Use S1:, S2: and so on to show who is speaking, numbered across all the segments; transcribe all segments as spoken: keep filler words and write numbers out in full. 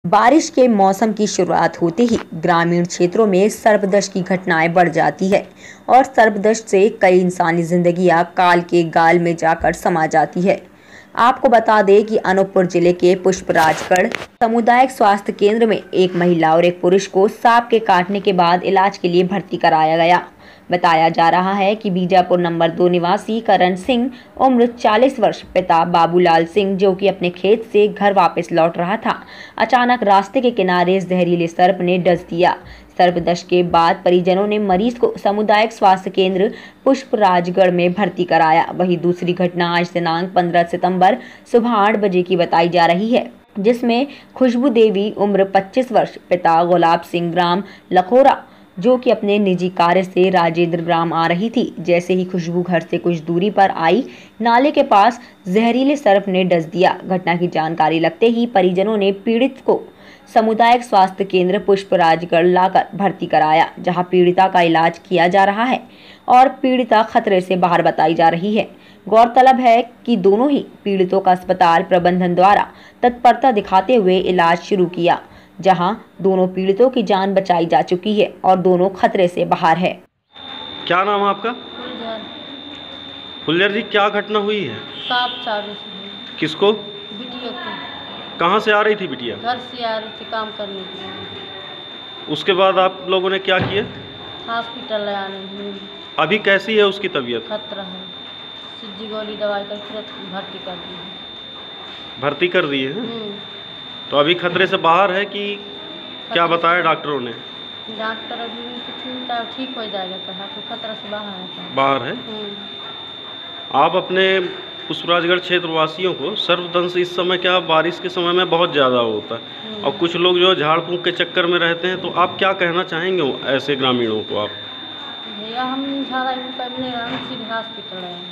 S1: बारिश के मौसम की शुरुआत होते ही ग्रामीण क्षेत्रों में सर्पदंश की घटनाएं बढ़ जाती है और सर्पदंश से कई इंसानी जिंदगियां काल के गाल में जाकर समा जाती है। आपको बता दें कि अनूपपुर जिले के पुष्पराजगढ़ सामुदायिक स्वास्थ्य केंद्र में एक महिला और एक पुरुष को सांप के काटने के बाद इलाज के लिए भर्ती कराया गया। बताया जा रहा है कि बीजापुर नंबर दो निवासी करण सिंह उम्र चालीस वर्ष पिता बाबूलाल सिंह जो कि अपने खेत से घर वापस लौट रहा था, अचानक रास्ते के किनारे जहरीले सर्प ने डस दिया। सर्पदंश के बाद परिजनों ने मरीज को सामुदायिक स्वास्थ्य केंद्र पुष्पराजगढ़ में भर्ती कराया। वहीं दूसरी घटना आज दिनांक पंद्रह सितंबर सुबह आठ बजे की बताई जा रही है, जिसमें खुशबू देवी उम्र पच्चीस वर्ष पिता गुलाब सिंह ग्राम लखोरा जो कि अपने निजी कार्य से राजेंद्र ग्राम आ रही थी। जैसे ही खुशबू घर से कुछ दूरी पर आई, नाले के पास जहरीले सर्प ने डस दिया। घटना की जानकारी लगते ही परिजनों ने पीड़ित को सामुदायिक स्वास्थ्य केंद्र पुष्पराजगढ़ लाकर भर्ती कराया, जहां पीड़िता का इलाज किया जा रहा है और पीड़िता खतरे से बाहर बताई जा रही है। गौरतलब है कि दोनों ही पीड़ितों का अस्पताल प्रबंधन द्वारा तत्परता दिखाते हुए इलाज शुरू किया, जहां दोनों पीड़ितों की जान बचाई जा चुकी है और दोनों खतरे से बाहर है।
S2: क्या नाम है आपका? फुलझर जी, क्या घटना हुई है?
S3: सांप चालू से।
S2: किसको?
S3: बिटिया को।
S2: कहाँ से आ रही थी बिटिया?
S3: घर से आ रही थी काम करने के लिए।
S2: उसके बाद आप लोगों ने क्या किया?
S3: हॉस्पिटल ले आने।
S2: अभी कैसी है उसकी तबीयत?
S3: खतरा है, सिज्जी गोली दवाई कर तुरंत भर्ती कर दी है।
S2: भर्ती कर दी है? तो अभी खतरे से बाहर है कि क्या बताया डॉक्टरों ने?
S3: डॉक्टर अभी कुछ नहीं बताया, ठीक हो जाएगा कहा, तो खतरा से बाहर है।
S2: बाहर है? आप अपने पुष्पराजगढ़ क्षेत्र वासियों को सर्पदंश इस समय क्या बारिश के समय में बहुत ज़्यादा होता है और कुछ लोग जो झाड़ फूंक के चक्कर में रहते हैं, तो आप क्या कहना चाहेंगे ऐसे ग्रामीणों को? आप
S3: भैया हम झाड़ा करने सीधे हॉस्पिटल है।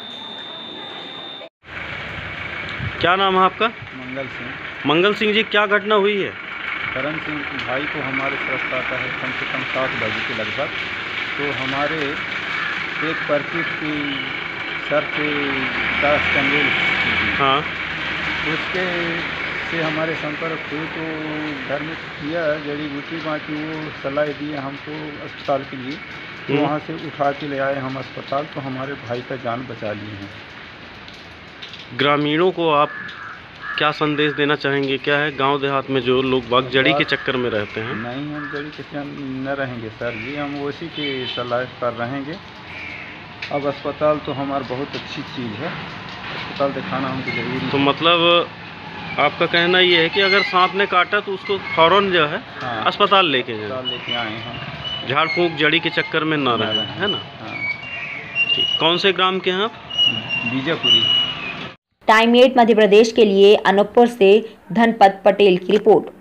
S2: क्या नाम है आपका?
S4: मंगल सिंह।
S2: मंगल सिंह जी, क्या घटना हुई है?
S4: करण सिंह भाई को हमारे स्वस्थ आता है कम से कम सात बजे के लगभग, तो हमारे एक परिचित की सर पे दस चंगेल,
S2: हाँ,
S4: उसके से हमारे संपर्क हुए तो घर में किया जड़ी बूटी बाकी वो सलाह दिए हमको अस्पताल के लिए, तो वहाँ से उठा के ले आए हम अस्पताल, तो हमारे भाई का जान बचा लिए हैं।
S2: ग्रामीणों को आप क्या संदेश देना चाहेंगे? क्या है गांव देहात में जो लोग बाग जड़ी के चक्कर में रहते हैं?
S4: नहीं, हम जड़ी के चक्कर न रहेंगे सर जी, हम उसी के सलाह पर रहेंगे। अब अस्पताल तो हमारा बहुत अच्छी चीज़ है, अस्पताल दिखाना हमको जरूरी।
S2: तो मतलब आपका कहना ये है कि अगर सांप ने काटा तो उसको फौरन जो है
S4: हाँ,
S2: अस्पताल लेके जाए,
S4: अस्पताल लेके आए हैं,
S2: झाड़ फूंक जड़ी के चक्कर में ना रहे, है ना?
S4: हाँ।
S2: ठीक। कौन से ग्राम के हैं आप?
S4: बीजापुरी।
S1: टाइम एट मध्य प्रदेश के लिए अनूपपुर से धनपत पटेल की रिपोर्ट।